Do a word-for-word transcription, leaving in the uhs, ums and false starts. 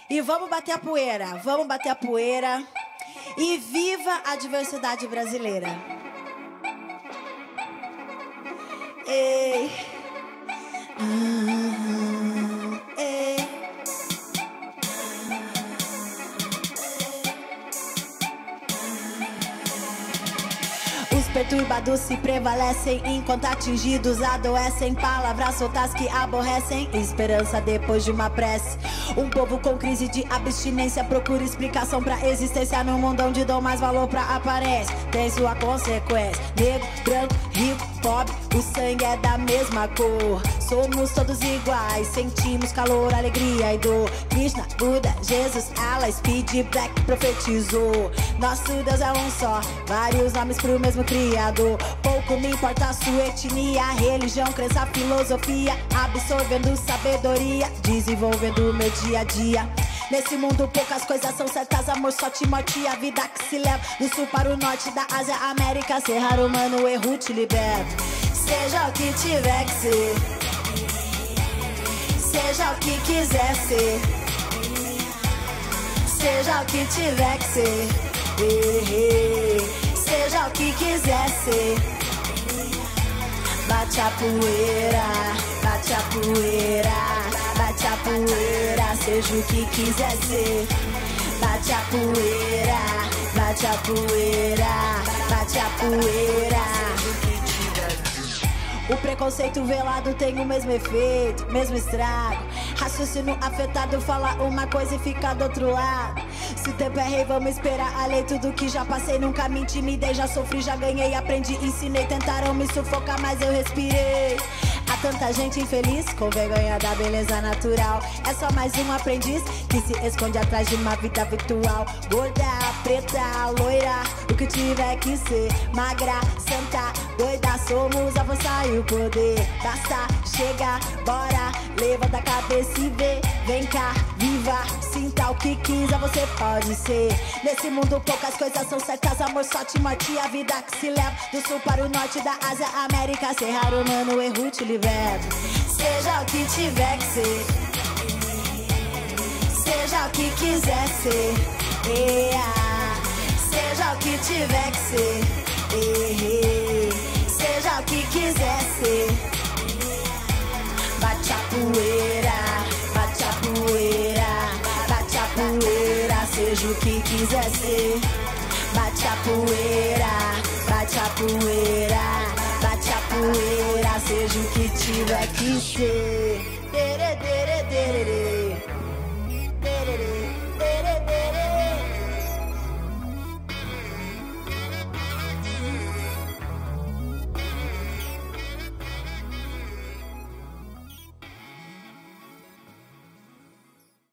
E vamos bater a poeira, vamos bater a poeira. E viva a diversidade brasileira. Ei. Ah, ei. Os perturbados se prevalecem, enquanto atingidos adoecem. Palavras soltas que aborrecem, esperança depois de uma prece. Um povo com crise de abstinência procura explicação pra existência num mundo onde dão mais valor pra aparência. Tem sua consequência. Negro, branco, rico, pobre, o sangue é da mesma cor. Somos todos iguais, sentimos calor, alegria e dor. Krishna, Buda, Jesus, Allah, Speed, Black profetizou. Nosso Deus é um só, vários nomes pro mesmo Criador. Pouco me importa a sua etnia, religião, crença, filosofia. Absorvendo sabedoria, desenvolvendo meu dia a dia. Nesse mundo poucas coisas são certas, amor, sorte, morte, a vida que se leva. Do sul para o norte, da Ásia, América, ser raro, humano, erro, te liberta. Seja o que tiver que ser, seja o que quiser ser, seja o que tiver que ser, seja o que quiser ser. Bate a poeira, bate a poeira, bate a poeira, seja o que quiser ser. Bate a poeira, bate a poeira, bate a poeira. O preconceito velado tem o mesmo efeito, mesmo estrago. Raciocínio afetado fala uma coisa e fica do outro lado. Se o tempo é rei, vamos esperar a lei. Tudo que já passei, nunca me intimidei. Já sofri, já ganhei, aprendi, ensinei. Tentaram me sufocar, mas eu respirei. Há tanta gente infeliz, com vergonha da beleza natural. É só mais um aprendiz que se esconde atrás de uma vida virtual. Gorda, preta, loira, o que tiver que ser. Magra, santa, doida, somos a força e o poder. Basta, chega, bora, levanta a cabeça e vê. Vem cá, viva, sinta o que quiser, você pode ser. Nesse mundo poucas coisas são certas, amor, sorte, morte, a vida que se leva. Do sul para o norte, da Ásia, América, ser raro, humano, erro, te liberta. Seja o que tiver que ser, seja o que quiser ser, yeah. Seja o que tiver que ser, yeah. Seja o que quiser ser. Bate a poeira, bate a poeira, bate a poeira, seja o que quiser ser. Bate a poeira, bate a poeira, bate a poeira, seja o que tiver que ser. Dere, dere, dere,